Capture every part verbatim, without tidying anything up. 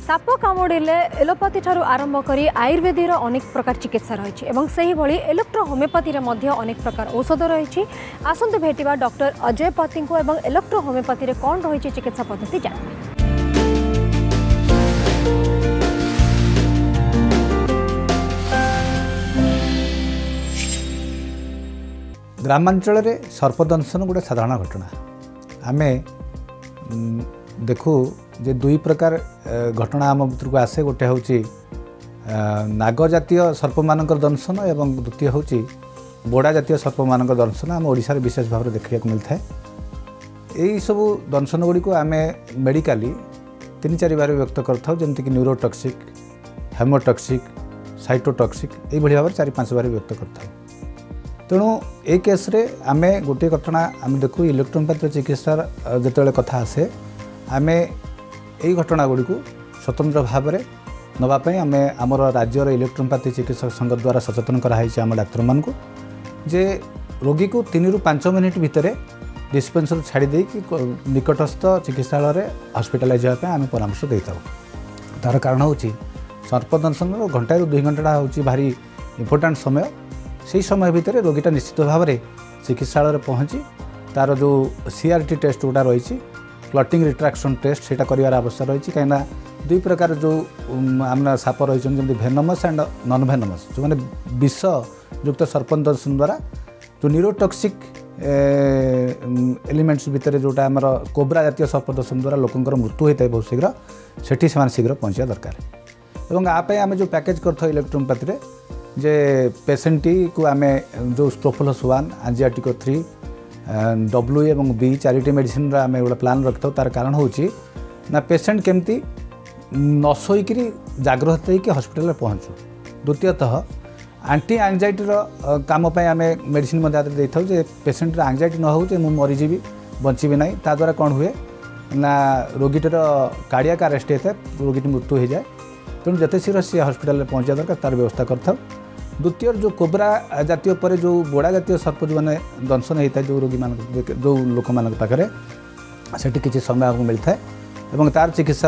Shop कामुड़े allopathy ठारू आरंभ करी आयुर्वेदर अनेक प्रकार चिकित्सा रही है। इलेक्ट्रो होमियोपैथी अनेक प्रकार औषध रही। आसंतु भेटिबा डॉक्टर अजय पति को एवं इलेक्ट्रो होमियोपैथी रे कौन रही चिकित्सा पद्धति जानिबा। ग्रामांचल रे सर्पदंशन गोटे साधारण घटना आमे देखू जे दुई प्रकार घटना आम भर को आसे। गोटे हूँ नाग जातीय सर्प मान दंशन एवं द्वितीय हूँ बोड़ा जातीय सर्प मान दंशन आम ओडिशा रे विशेष भाव में देखा मिलता है। यही सबू दंशन गुड़ी को आम मेडिकाली तीन चार बार व्यक्त करता जमीक न्यूरोटॉक्सिक, हेमोटॉक्सिक, साइटोटॉक्सिक यही भाव में चार पांच बार व्यक्त करता। तेणु ए केस रे आमे गोटे घटना आम देखू इलेक्ट्रोपैथी चिकित्सा जिते कथा आसे आमे यही घटना गुड़ी को स्वतंत्र भाव में नापी आम आमर राज्यर इलेक्ट्रोपैथी चिकित्सक संघ द्वारा सचेतन कराई आम डाक्तर मान को जे रोगी को तीन रु पांच मिनिट भितर डिस्पेंसर छाड़ी कि निकटस्थ चिकित्सालय हॉस्पिटलाइज होगापी आम परामर्श दे था। तार कारण हूँ सर्पदंशन घंटा रु दुई घंटा हूँ भारी इम्पोर्टाट समय। से समय भितर रोगीटा निश्चित भाव में चिकित्सालय पहुँची तार जो सीआरटी टेस्ट गुड़ा रही क्लटिंग रिट्राक्शन टेस्ट से कर आवश्यक रही कहीं दुई प्रकार जो आम साप रही जमी भेनमस एंड नन भेनमस जो मैंने विष युक्त सर्पदंशन द्वारा जो न्यूरोटॉक्सिक एलिमेंट्स भितर जोटा आमर कोब्रा जातीय सर्पदंशन द्वारा लोकंर मृत्यु होता है बहुत शीघ्र सेठी से शीघ्र पहुँचा दरकार। एवं आपे आम जो पैकेज करता इलेक्ट्रोपैथी रे जे पेसेंटी को आम जो स्ट्रोफोलस वन एंजियाटिको थ्री डब्ल्यू एवं बी चारिटी मेडिसिन आम गोटे प्लान रखी तार कारण हूँ ना पेसेंट केमती न शोकरी जागृत होकर हॉस्पिटल में पहुँचू। द्वितीयतः एंटी एंजाइटी काम आम मेडिसिन दे था पेसेंट एंजाइटी न हो मुझे मरीजी बची ना ता द्वारा कौन हुए ना रोगीटर कार्डियक अरेस्ट होता है रोगी मृत्यु हो जाए। तेणु जिते शीघ्र सी हॉस्पिटल में पहुँचा दरकार तार व्यवस्था करता। द्वितीय जो कोब्रा जातीय पर जो बोड़ा जातीय सर्प जो मैंने दंशन होता है जो रोगी मान जो लोक मान पाखे से किसी समय आपको मिलता है और तार चिकित्सा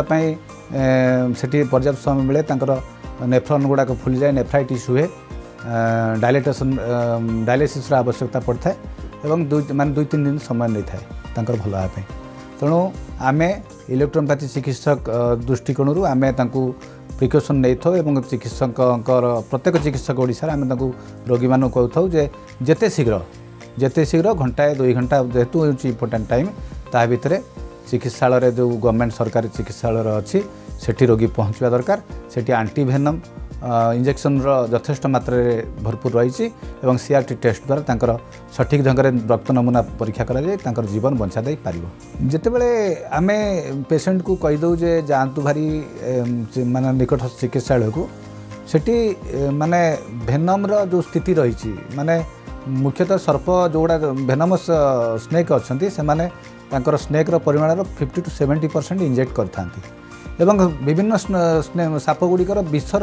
से पर्याप्त समय मिले नेफ्रॉन गुड़ाक फुली जाए नेफ्राइटिस हुए डायलेटेशन डायलिसिस आवश्यकता पड़ता है और दुई मान दुई तीन दिन समय नहीं था भल होगापी। तेणु आम इलेक्ट्रोपैथी चिकित्सक दृष्टिकोण आम प्रिकसन नहीं था और चिकित्सक प्रत्येक चिकित्सक ओडिशा आम रोगी मान कहूँ जे जेते शीघ्र जेते शीघ्र घंटाए दुई घंटा जेहेतु हूँ इम्पोर्टाट टाइम ता भितर चिकित्सालय जो गवर्नमेंट सरकारी चिकित्सालय अच्छी सेठी रोगी पहुँचवा दरकार। सेठी एंटीवेनम इंजेक्शन यथेष्ट मात्रा भरपूर रही और सीआरटी टेस्ट द्वारा तांकर सठिक ढंग से रक्त नमूना परीक्षा करा जीवन बंचा दे पार। जिते बड़े आम पेसेंट को कहीदे जे जातु भारी माने निकट चिकित्सालय को सेठी माने भेनम जो स्थिति रही माने मुख्यतः सर्प जोड़ा भेनमस स्नेक अच्छा से माने तांकर स्नेक परिमाण fifty to seventy percent inject करथांती एवं विभिन्न साप गुड़िकर विषर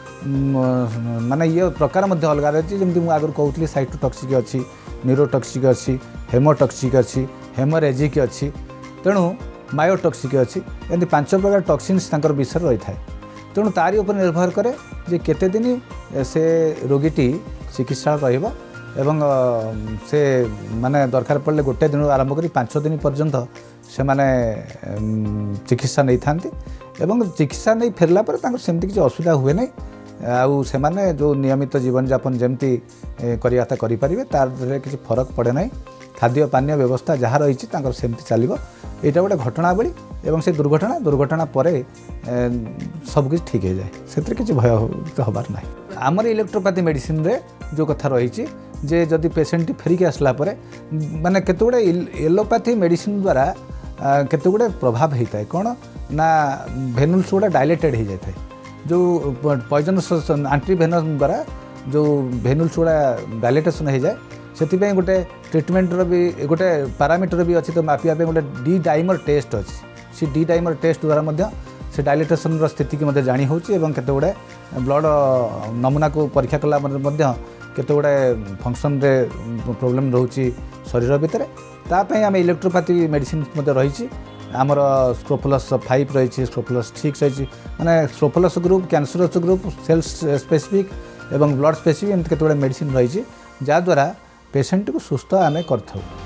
माने ये प्रकार मध्य अलग रही जमी मुझे आगुरी कहूँ साइटोटॉक्सिक अच्छी न्यूरोटॉक्सिक अच्छी हेमोटॉक्सिक अच्छी हेमोरेजिक अच्छी तेणु मायोटॉक्सिक अच्छी एमती पांच प्रकार टॉक्सिन्स तांकर विषय रही है। तेणु तारी उपर निर्भर करे जे केते दिन से रोगीटी चिकित्सा रहिबो एवं से माने दरकार पड़े गोटे दिन आरंभ करी पांच दिन पर्यंत से माने चिकित्सा नहीं था एवं चिकित्सा नहीं फेरला पर तांकर सेमती किसी असुविधा हुए नहीं आउ से माने जो नियमित जीवन यापन जमती करियाता करि परिबे तार किसी फरक पड़े ना। खाद्य पानीय व्यवस्था जहाँ रही सेमती चलो यहाँ गोटे घटनावली एवं से दुर्घटना दुर्घटना पर सबकि ठीक हो जाए से किसी भय हबार ना। आमर इलेक्ट्रोपैथी मेडिसिन रे जो कथा रही जे जदि पेसेंट फेरिक आसला माने केते गुडे एलोपैथी मेडिसिन द्वारा केते गुडे प्रभाव होता है कौन ना भेनुल्स गुड़ा डायलेटेड हो जाए जो पॉइजनस एंटीवेनम द्वारा जो भेनुल्स गुड़ा डायलेटेशन हो जाए से गोटे ट्रिटमेंट भी गोटे पैरामीटर भी अच्छी तो मापिया गोटे डी डाइमर टेस्ट अच्छी से डी डाइमर टेस्ट द्वारा से डायलेटेशन स्थिति की जानी होची एवं केते गुडे ब्लड नमूना को परीक्षा कला केते गुडे फंक्शन रे प्रॉब्लम रोची शरीर भितर तापाई आम इलेक्ट्रोपैथी मेडिसिन रही आमर स्क्रोफुलस फाइव रही स्क्रोफुलस सिक्स रही माने scrofulous group cancerous group cell specific एवं ब्लड स्पेसिफिक एमती केतबेले मेडिसिन रही जहाँद्वारा पेसेंट को सुस्थ आम कर